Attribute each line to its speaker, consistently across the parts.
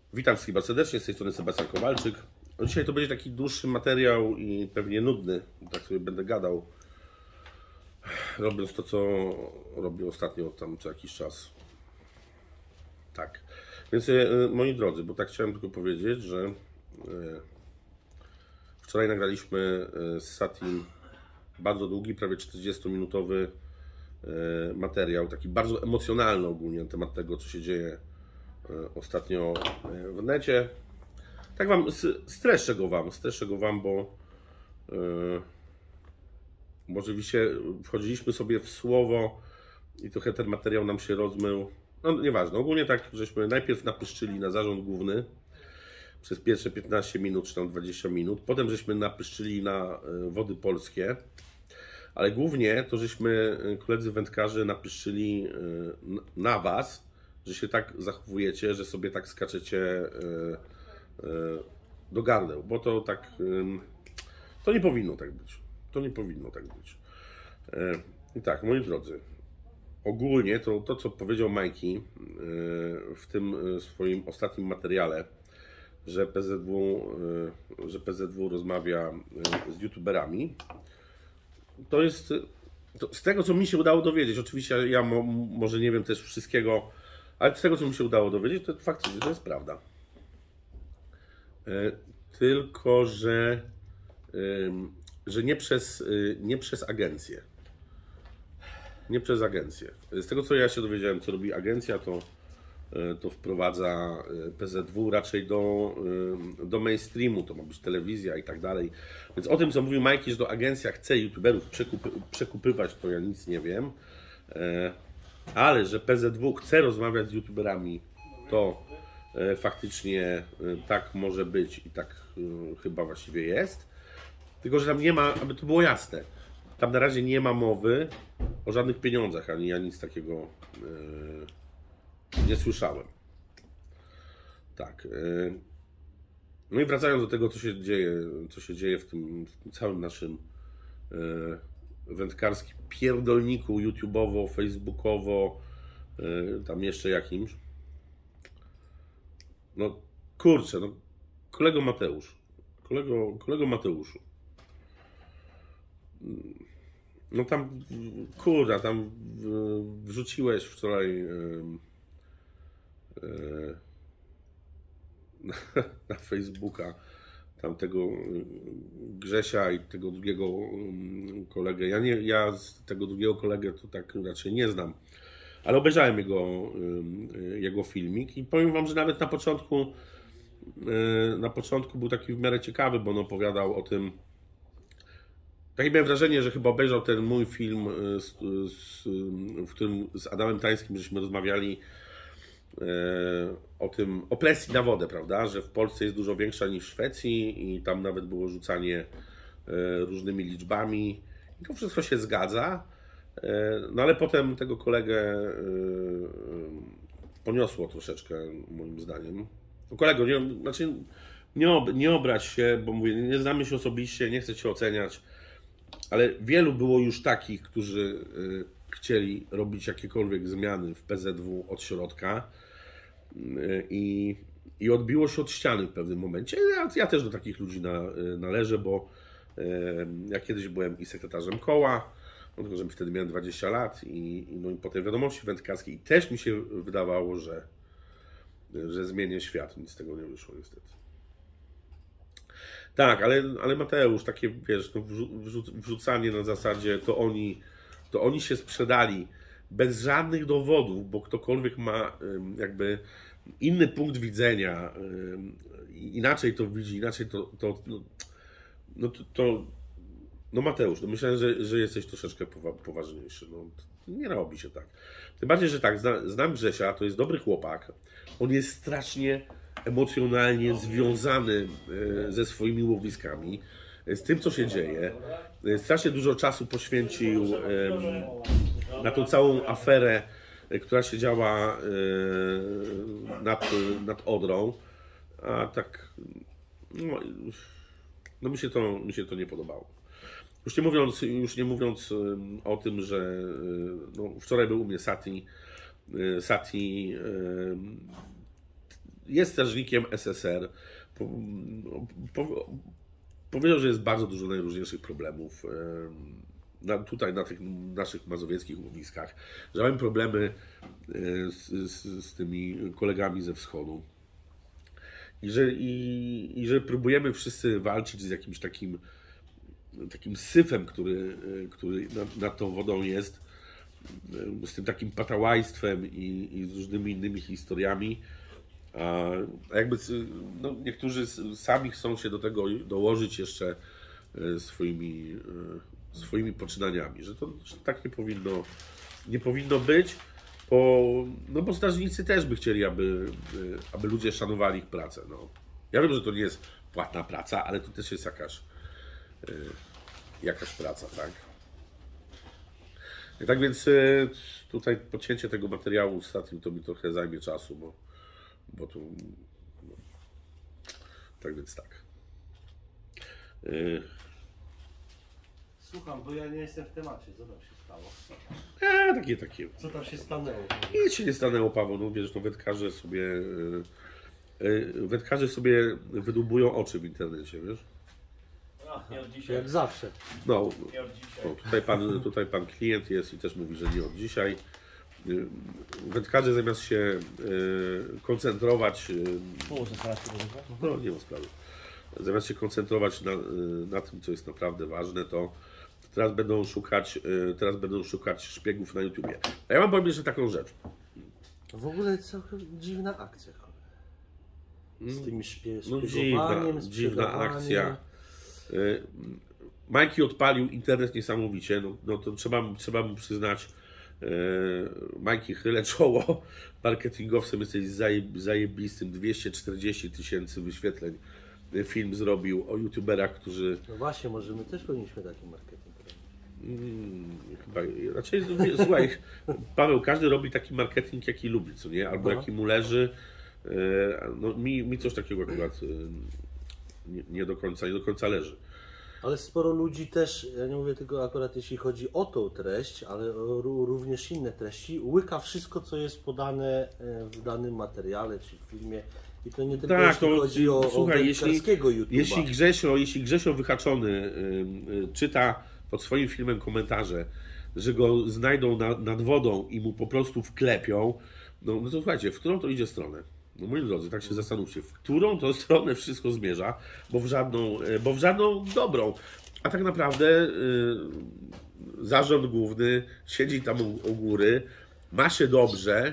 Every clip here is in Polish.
Speaker 1: Witam wszystkich bardzo serdecznie, z tej strony Sebastian Kowalczyk. Dzisiaj to będzie taki dłuższy materiał i pewnie nudny, tak sobie będę gadał, robiąc to, co robię ostatnio tam co jakiś czas. Tak, więc moi drodzy, bo tak chciałem tylko powiedzieć, że wczoraj nagraliśmy z Satim bardzo długi, prawie 40-minutowy materiał, taki bardzo emocjonalny ogólnie na temat tego, co się dzieje ostatnio w necie. Tak wam streszę go wam, bo oczywiście wchodziliśmy sobie w słowo i trochę ten materiał nam się rozmył. No nieważne, ogólnie tak, żeśmy najpierw napyszczyli na zarząd główny przez pierwsze 15 minut czy tam 20 minut, potem żeśmy napyszczyli na Wody Polskie, ale głównie to żeśmy, koledzy wędkarze, napyszczyli na was, że się tak zachowujecie, że sobie tak skaczecie do gardeł, bo to tak, to nie powinno tak być. To nie powinno tak być. I tak, moi drodzy, ogólnie to co powiedział Majki w tym swoim ostatnim materiale, że PZW rozmawia z youtuberami, to jest, z tego co mi się udało dowiedzieć, oczywiście ja może nie wiem też wszystkiego, ale z tego co mi się udało dowiedzieć, to faktycznie to jest prawda. Tylko, że nie przez agencję. Nie przez agencję. Z tego co ja się dowiedziałem, co robi agencja, to wprowadza PZW raczej do mainstreamu, to ma być telewizja i tak dalej. Więc o tym, co mówił Majki, że to agencja chce youtuberów przekupywać, to ja nic nie wiem. Ale że PZW chce rozmawiać z youtuberami, to faktycznie tak może być i tak chyba właściwie jest. Tylko, że tam nie ma, aby to było jasne, tam na razie nie ma mowy o żadnych pieniądzach, ani ja nic takiego nie słyszałem. Tak. No i wracając do tego, co się dzieje w tym całym naszym wędkarskim pierdolniku YouTube'owo, Facebookowo, tam jeszcze jakimś. No kurczę, no kolego Mateuszu. No tam, kurwa, tam wrzuciłeś wczoraj na Facebooka tam tego Grzesia i tego drugiego kolegę. Ja z tego drugiego kolegę to tak raczej nie znam, ale obejrzałem jego filmik i powiem wam, że nawet na początku był taki w miarę ciekawy, bo on opowiadał o tym. Takie miałem wrażenie, że chyba obejrzał ten mój film, w którym z Adamem Tańskim żeśmy rozmawiali o presji na wodę, prawda? Że w Polsce jest dużo większa niż w Szwecji i tam nawet było rzucanie różnymi liczbami. I to wszystko się zgadza. No ale potem tego kolegę poniosło troszeczkę, moim zdaniem. Kolego, nie obrać się, bo mówię, nie znamy się osobiście, nie chcę cię oceniać, ale wielu było już takich, którzy chcieli robić jakiekolwiek zmiany w PZW od środka i odbiło się od ściany w pewnym momencie. Ja też do takich ludzi należę, bo ja kiedyś byłem i sekretarzem koła, no tylko że wtedy miałem 20 lat no i po tej wiadomości wędkarskiej i też mi się wydawało, że zmienię świat. Nic z tego nie wyszło niestety. Tak, ale Mateusz, takie wiesz, no, wrzucanie na zasadzie to oni się sprzedali bez żadnych dowodów, bo ktokolwiek ma jakby inny punkt widzenia, inaczej to widzi, inaczej no Mateusz, no myślałem, że jesteś troszeczkę poważniejszy. No, nie robi się tak. Tym bardziej, że tak, znam Grzesia, to jest dobry chłopak. On jest strasznie emocjonalnie związany ze swoimi łowiskami, z tym, co się dzieje. Strasznie dużo czasu poświęcił na tą całą aferę, która się działa nad Odrą. A tak, no mi się to nie podobało. Już nie mówiąc o tym, że no, wczoraj był u mnie Sati jest strażnikiem SSR. Powiedział, że jest bardzo dużo najróżniejszych problemów tutaj na tych naszych mazowieckich łowiskach, że mamy problemy z tymi kolegami ze wschodu i że próbujemy wszyscy walczyć z jakimś takim syfem, który nad tą wodą jest, z tym takim patałajstwem i z różnymi innymi historiami. A jakby no, niektórzy sami chcą się do tego dołożyć jeszcze swoimi poczynaniami, że tak nie powinno być, bo strażnicy też by chcieli, aby ludzie szanowali ich pracę. No. Ja wiem, że to nie jest płatna praca, ale to też jest jakaś praca, tak? I tak więc tutaj podcięcie tego materiału ostatnim to mi trochę zajmie czasu, bo tu... No. Tak więc tak.
Speaker 2: Słucham, bo ja nie jestem w temacie. Co tam się stało?
Speaker 1: Takie.
Speaker 2: Co tam się stanęło?
Speaker 1: Nic się nie stanęło, Paweł. No wiesz, no wędkarze sobie wydłubują oczy w internecie, wiesz?
Speaker 3: Nie od dzisiaj.
Speaker 2: Jak zawsze.
Speaker 1: No,
Speaker 3: Nie od dzisiaj.
Speaker 1: no tutaj pan klient jest i też mówi, że nie od dzisiaj. Wędkarze zamiast się koncentrować... No, nie ma sprawy. Zamiast się koncentrować na tym, co jest naprawdę ważne, to teraz będą szukać szpiegów na YouTubie. A ja mam powiem jeszcze taką rzecz.
Speaker 2: W ogóle całkiem dziwna akcja. Z tymi
Speaker 1: No
Speaker 2: szpiegowaniem,
Speaker 1: dziwna akcja. Majki odpalił internet niesamowicie. No to trzeba mu przyznać. Majki, chylę czoło. Marketingowcem jesteś zajebistym. 240 000 wyświetleń film zrobił o youtuberach, którzy...
Speaker 2: No właśnie, może my też powinniśmy taki marketing robić.
Speaker 1: Chyba raczej, słuchaj, Paweł, każdy robi taki marketing, jaki lubi, co nie? Albo jaki mu leży. No, mi coś takiego akurat nie do końca leży.
Speaker 2: Ale sporo ludzi też, ja nie mówię tylko akurat jeśli chodzi o tą treść, ale również inne treści, łyka wszystko, co jest podane w danym materiale czy w filmie. I to nie tylko
Speaker 1: Tak,
Speaker 2: jeśli chodzi o wędkarskiego YouTube'a.
Speaker 1: Jeśli Grzesio Wyhaczony czyta pod swoim filmem komentarze, że go znajdą nad wodą i mu po prostu wklepią, no to słuchajcie, w którą to idzie stronę? No moi drodzy, tak się zastanówcie, w którą to stronę wszystko zmierza, bo w żadną dobrą. A tak naprawdę zarząd główny siedzi tam u góry, ma się dobrze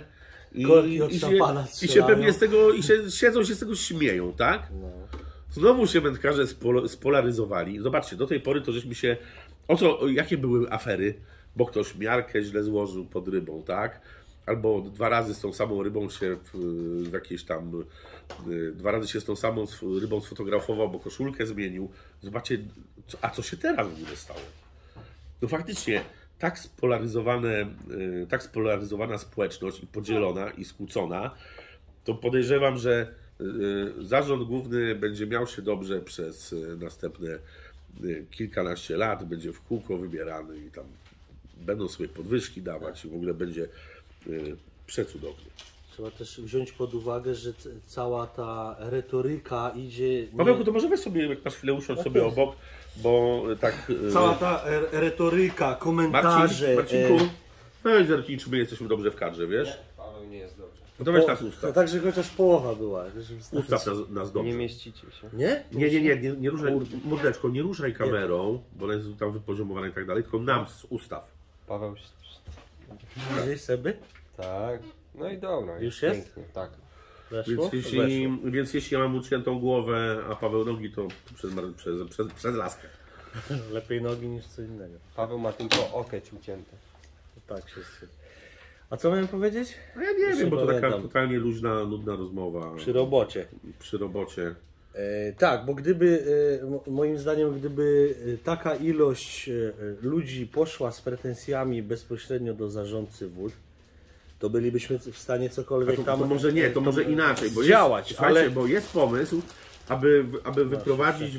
Speaker 1: i się pewnie z tego, siedzą się z tego śmieją, tak?
Speaker 2: No.
Speaker 1: Znowu się wędkarze spolaryzowali. Zobaczcie, do tej pory to żeśmy się... jakie były afery? Bo ktoś miarkę źle złożył pod rybą, tak? Albo 2 razy z tą samą rybą się w jakieś tam... 2 razy się z tą samą rybą sfotografował, bo koszulkę zmienił. Zobaczcie, co się teraz w ogóle stało? No faktycznie, tak spolaryzowana społeczność i podzielona i skłócona, to podejrzewam, że zarząd główny będzie miał się dobrze przez następne kilkanaście lat, będzie w kółko wybierany i tam będą sobie podwyżki dawać i w ogóle będzie przecudownie.
Speaker 2: Trzeba też wziąć pod uwagę, że cała ta retoryka idzie...
Speaker 1: Pawełku, to może weź sobie, jak masz chwilę, usiądź sobie obok, bo tak...
Speaker 2: Cała ta retoryka, komentarze...
Speaker 1: Marcinku, weź zerknij, czy my jesteśmy dobrze w kadrze, wiesz?
Speaker 3: Paweł nie jest dobrze.
Speaker 1: No to weź nas ustaw.
Speaker 2: Także chociaż połowa była.
Speaker 1: Ustaw nas dobrze.
Speaker 3: Nie mieścicie się.
Speaker 2: Nie?
Speaker 1: Nie ruszaj, mordeczko, nie ruszaj kamerą, bo ona jest tam wypoziomowana i tak dalej, tylko nam z ustaw.
Speaker 3: Paweł...
Speaker 2: Gdzieś sobie?
Speaker 3: Tak. No i dobra.
Speaker 2: Już jest?
Speaker 3: Pięknie, tak.
Speaker 2: Weszło?
Speaker 1: Więc jeśli ja mam uciętą głowę, a Paweł nogi, to przez laskę.
Speaker 2: Lepiej nogi niż co innego.
Speaker 3: Paweł ma tylko okeć ucięte.
Speaker 2: Tak się słyszy. A co miałem powiedzieć?
Speaker 1: No ja nie wiem, bo to taka totalnie luźna, nudna rozmowa.
Speaker 2: Przy robocie.
Speaker 1: Przy robocie.
Speaker 2: Tak, bo gdyby, moim zdaniem, gdyby taka ilość ludzi poszła z pretensjami bezpośrednio do zarządcy wód, to bylibyśmy w stanie cokolwiek tam...
Speaker 1: To może nie, to może inaczej, bo
Speaker 2: działać,
Speaker 1: ale... bo jest pomysł, aby wyprowadzić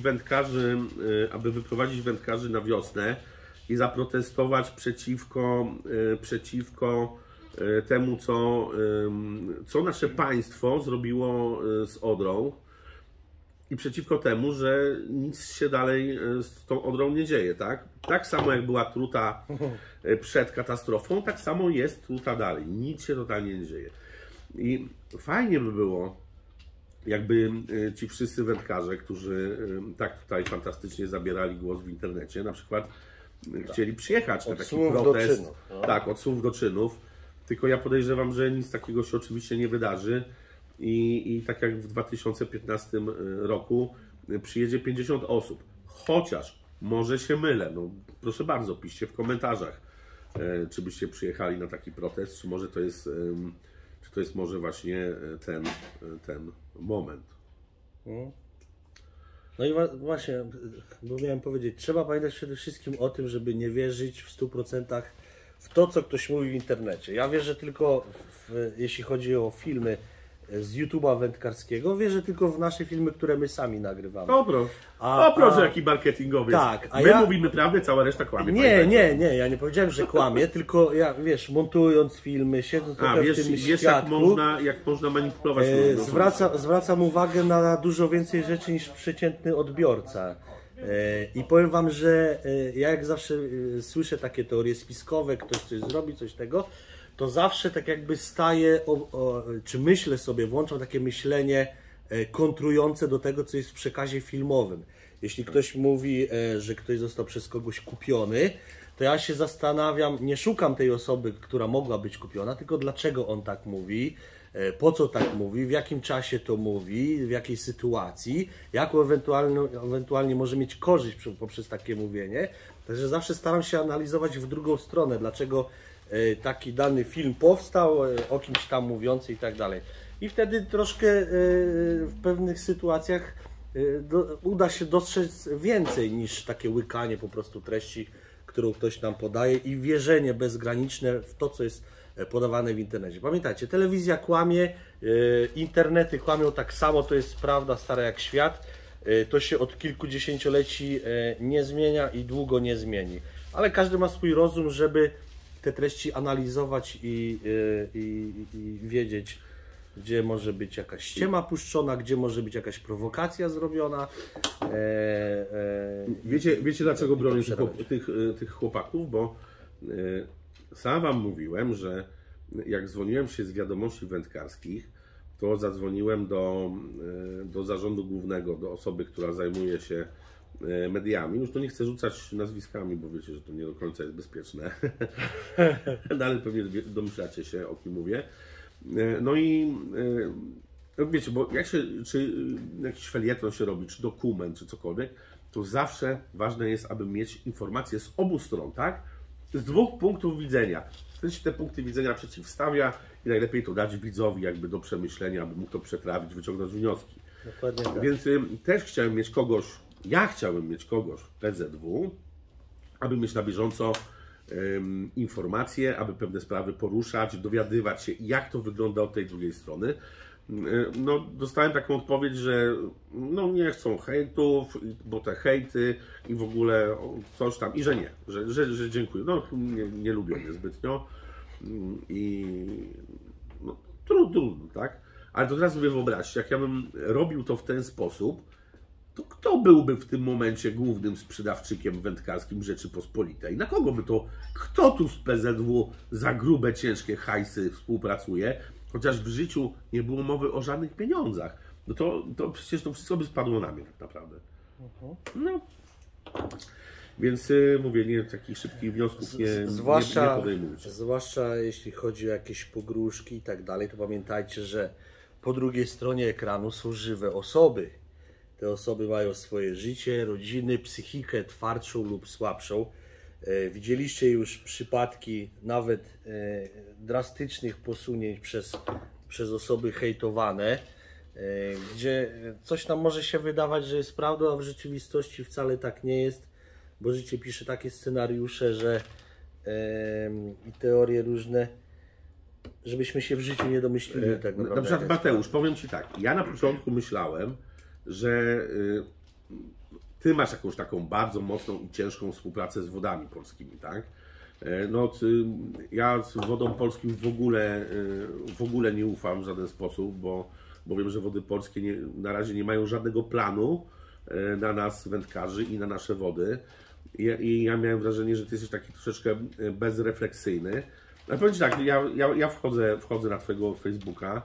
Speaker 1: wędkarzy na wiosnę i zaprotestować przeciwko temu, co nasze państwo zrobiło z Odrą i przeciwko temu, że nic się dalej z tą Odrą nie dzieje, tak? Tak samo jak była truta przed katastrofą, tak samo jest truta dalej. Nic się totalnie nie dzieje. I fajnie by było, jakby ci wszyscy wędkarze, którzy tak tutaj fantastycznie zabierali głos w internecie, na przykład chcieli przyjechać na taki protest. Tak, od słów do czynów. Tylko ja podejrzewam, że nic takiego się oczywiście nie wydarzy. I tak jak w 2015 roku przyjedzie 50 osób. Chociaż może się mylę. No, proszę bardzo, piszcie w komentarzach, czy byście przyjechali na taki protest, czy może to jest, może właśnie ten moment.
Speaker 2: No i właśnie, bo miałem powiedzieć, trzeba pamiętać przede wszystkim o tym, żeby nie wierzyć w 100% w to, co ktoś mówi w internecie. Ja wierzę tylko, jeśli chodzi o filmy z YouTube'a wędkarskiego, wierzę tylko w nasze filmy, które my sami nagrywamy.
Speaker 1: Proszę, jaki marketingowy
Speaker 2: tak,
Speaker 1: jest. My mówimy prawdę, cała reszta kłamie.
Speaker 2: Nie, ja nie powiedziałem, że kłamie, tylko ja, wiesz, montując filmy, siedząc w tym świadku,
Speaker 1: jak można manipulować.
Speaker 2: Zwracam uwagę na dużo więcej rzeczy niż przeciętny odbiorca. I powiem Wam, że ja jak zawsze słyszę takie teorie spiskowe, ktoś coś zrobi, coś tego, to zawsze tak jakby staję, czy myślę sobie, włączam takie myślenie kontrujące do tego, co jest w przekazie filmowym. Jeśli ktoś mówi, że ktoś został przez kogoś kupiony, to ja się zastanawiam, nie szukam tej osoby, która mogła być kupiona, tylko dlaczego on tak mówi, po co tak mówi, w jakim czasie to mówi, w jakiej sytuacji, jaką ewentualnie może mieć korzyść poprzez takie mówienie. Także zawsze staram się analizować w drugą stronę, dlaczego taki dany film powstał, o kimś tam mówiący i tak dalej. I wtedy troszkę w pewnych sytuacjach uda się dostrzec więcej niż takie łykanie po prostu treści, którą ktoś nam podaje i wierzenie bezgraniczne w to, co jest podawane w internecie. Pamiętajcie, telewizja kłamie, internety kłamią tak samo, to jest prawda stara jak świat. To się od kilkudziesięcioleci nie zmienia i długo nie zmieni. Ale każdy ma swój rozum, żeby te treści analizować i wiedzieć, gdzie może być jakaś ściema puszczona, gdzie może być jakaś prowokacja zrobiona.
Speaker 1: Wiecie dlaczego bronię tych chłopaków? Bo sam Wam mówiłem, że jak dzwoniłem się z wiadomości wędkarskich, to zadzwoniłem do zarządu głównego, do osoby, która zajmuje się mediami. Już to nie chcę rzucać nazwiskami, bo wiecie, że to nie do końca jest bezpieczne. No, ale pewnie domyślacie się, o kim mówię. No i wiecie, bo czy jakiś felieton się robi, czy dokument, czy cokolwiek, to zawsze ważne jest, aby mieć informacje z obu stron, tak? Z dwóch punktów widzenia. Wtedy się te punkty widzenia przeciwstawia i najlepiej to dać widzowi jakby do przemyślenia, aby mógł to przetrawić, wyciągnąć wnioski.
Speaker 2: Dokładnie tak.
Speaker 1: Więc też chciałem mieć kogoś, PZW, aby mieć na bieżąco informacje, aby pewne sprawy poruszać, dowiadywać się, jak to wygląda od tej drugiej strony. No, dostałem taką odpowiedź, że no, nie chcą hejtów, bo te hejty i w ogóle coś tam, i że nie, że dziękuję. No, nie lubią mnie zbytnio i no, trudno, tak? Ale to teraz sobie wyobraźcie, jak ja bym robił to w ten sposób, to kto byłby w tym momencie głównym sprzedawczykiem wędkarskim Rzeczypospolitej? Na kogo by to, kto tu z PZW za grube, ciężkie hajsy współpracuje? Chociaż w życiu nie było mowy o żadnych pieniądzach. No to przecież to wszystko by spadło na mnie tak naprawdę. No. Więc mówię, nie, takich szybkich wniosków nie podejmujcie.
Speaker 2: Zwłaszcza jeśli chodzi o jakieś pogróżki i tak dalej, to pamiętajcie, że po drugiej stronie ekranu są żywe osoby. Te osoby mają swoje życie, rodziny, psychikę twardszą lub słabszą. Widzieliście już przypadki nawet drastycznych posunięć przez osoby hejtowane, gdzie coś nam może się wydawać, że jest prawdą, a w rzeczywistości wcale tak nie jest, bo życie pisze takie scenariusze, że i teorie różne, żebyśmy się w życiu nie domyślili tak naprawdę.
Speaker 1: Na przykład Mateusz, powiem Ci tak, ja na początku myślałem, że Ty masz jakąś taką bardzo mocną i ciężką współpracę z Wodami Polskimi, tak? No, ja z Wodom Polskim w ogóle nie ufam w żaden sposób, bo wiem, że Wody Polskie na razie nie mają żadnego planu na nas, wędkarzy i na nasze wody. I ja miałem wrażenie, że ty jesteś taki troszeczkę bezrefleksyjny. Ale powiem ci tak, ja wchodzę na twojego Facebooka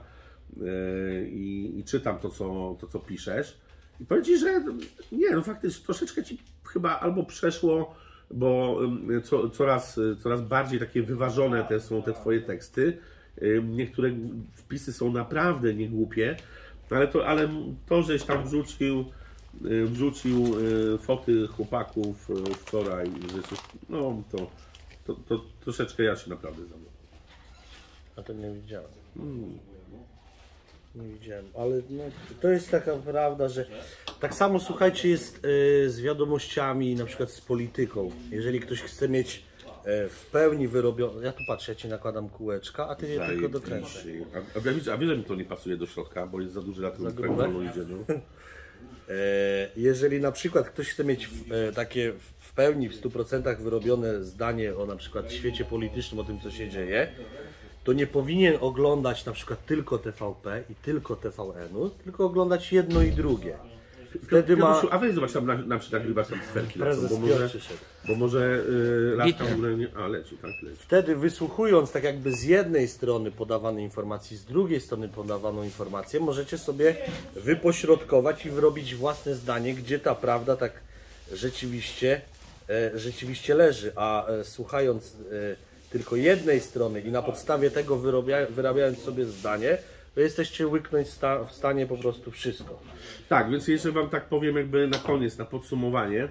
Speaker 1: i czytam to, co piszesz. I powiem ci, że nie, no faktycznie troszeczkę ci chyba albo przeszło, bo coraz bardziej takie wyważone są te twoje teksty. Niektóre wpisy są naprawdę niegłupie, ale to żeś tam wrzucił foty chłopaków wczoraj, że no to troszeczkę ja się naprawdę zawiodłem.
Speaker 2: A to nie widziałem. Nie widziałem, ale no, to jest taka prawda, że tak samo słuchajcie jest z wiadomościami, na przykład z polityką. Jeżeli ktoś chce mieć w pełni wyrobione, ja tu patrzę, ja ci nakładam kółeczka, a ty je tylko dokręcaj.
Speaker 1: A wiesz, że mi to nie pasuje do środka, bo jest za duży lat, idzie. No.
Speaker 2: Jeżeli na przykład ktoś chce mieć takie w pełni, w 100% wyrobione zdanie o na przykład świecie politycznym, o tym co się dzieje, to nie powinien oglądać na przykład tylko TVP i tylko TVN-u, tylko oglądać jedno i drugie. Wtedy
Speaker 1: A weź zobacz tam na przykład nagrywasz tam sferki lecą, bo może raz tam w ogóle nie... A leci, tak leci.
Speaker 2: Wtedy wysłuchując tak jakby z jednej strony podawanej informacji, z drugiej strony podawaną informację, możecie sobie wypośrodkować i wyrobić własne zdanie, gdzie ta prawda tak rzeczywiście leży, a słuchając tylko jednej strony i na podstawie tego wyrabiając sobie zdanie, to jesteście łyknąć w stanie po prostu wszystko.
Speaker 1: Tak, więc jeszcze wam tak powiem jakby na koniec, na podsumowanie.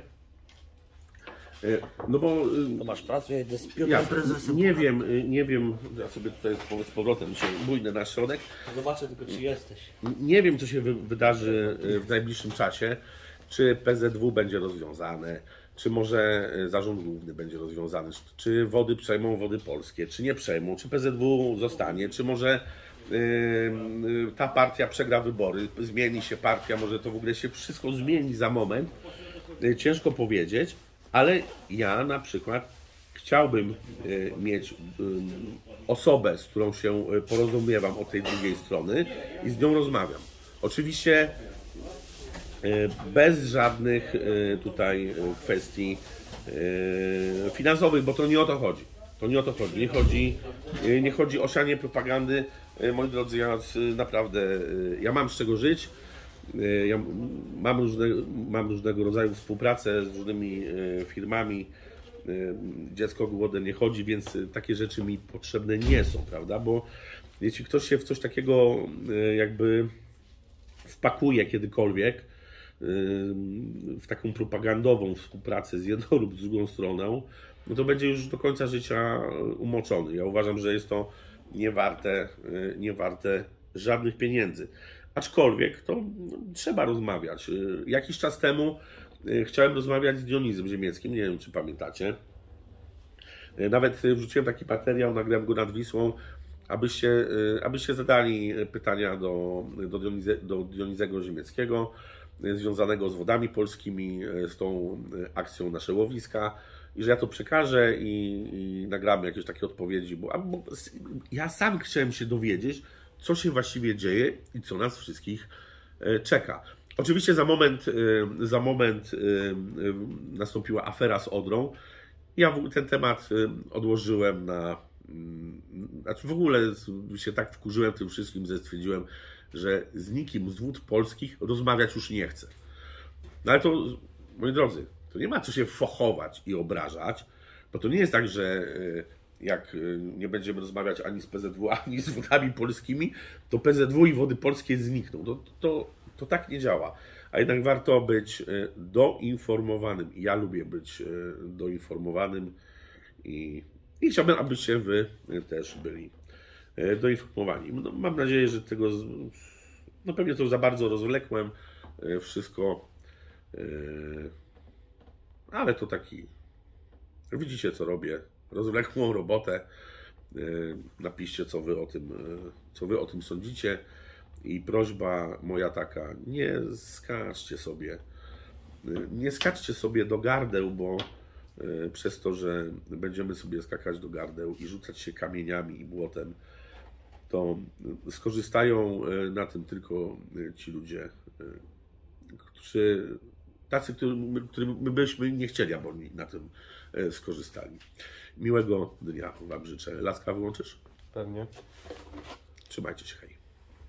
Speaker 1: No bo...
Speaker 2: To masz pracę z Piotrem Prezesem.
Speaker 1: Nie wiem, ja sobie tutaj z powrotem się bójnę na środek.
Speaker 2: Zobaczę tylko, czy jesteś.
Speaker 1: Nie wiem, co się wydarzy w najbliższym czasie. Czy PZW będzie rozwiązane, czy może Zarząd Główny będzie rozwiązany, czy Wody przejmą Wody Polskie, czy nie przejmą, czy PZW zostanie, czy może ta partia przegra wybory, zmieni się partia, może to w ogóle się wszystko zmieni za moment. Ciężko powiedzieć, ale ja na przykład chciałbym mieć osobę, z którą się porozumiewam od tej drugiej strony i z nią rozmawiam. Oczywiście bez żadnych tutaj kwestii finansowych, bo to nie o to chodzi. To nie o to chodzi. Nie chodzi o sianie propagandy. Moi drodzy, ja mam z czego żyć. Ja mam różnego rodzaju współpracę z różnymi firmami. Dziecko głodne nie chodzi, więc takie rzeczy mi potrzebne nie są, prawda? Bo jeśli ktoś się w coś takiego jakby wpakuje kiedykolwiek, w taką propagandową współpracę z jedną lub z drugą stroną, no to będzie już do końca życia umoczony. Ja uważam, że jest to nie warte żadnych pieniędzy. Aczkolwiek to trzeba rozmawiać. Jakiś czas temu chciałem rozmawiać z Dionizem Ziemieckim, nie wiem czy pamiętacie. Nawet wrzuciłem taki materiał, nagrałem go nad Wisłą, abyście zadali pytania do Dionizego Ziemieckiego, związanego z Wodami Polskimi, z tą akcją Nasze Łowiska, i że ja to przekażę i nagramy jakieś takie odpowiedzi, bo ja sam chciałem się dowiedzieć, co się właściwie dzieje i co nas wszystkich czeka. Oczywiście za moment nastąpiła afera z Odrą. Ja ten temat odłożyłem znaczy w ogóle się tak wkurzyłem tym wszystkim, że stwierdziłem, że z nikim z Wód Polskich rozmawiać już nie chcę. No ale to, moi drodzy, to nie ma co się fochować i obrażać, bo to nie jest tak, że jak nie będziemy rozmawiać ani z PZW, ani z Wodami Polskimi, to PZW i Wody Polskie znikną. To tak nie działa. A jednak warto być doinformowanym. Ja lubię być doinformowanym i chciałbym, abyście wy też byli doinformowani. No, mam nadzieję, że tego, no pewnie to za bardzo rozwlekłem wszystko, ale to taki, widzicie co robię, rozwlekłą robotę. Napiszcie co wy o tym sądzicie i prośba moja taka, nie skaczcie sobie do gardeł, przez to, że będziemy sobie skakać do gardeł i rzucać się kamieniami i błotem, to skorzystają na tym tylko ci ludzie, którym my byśmy nie chcieli, aby oni na tym skorzystali. Miłego dnia Wam życzę. Laska, wyłączysz?
Speaker 3: Pewnie.
Speaker 1: Trzymajcie się, hej.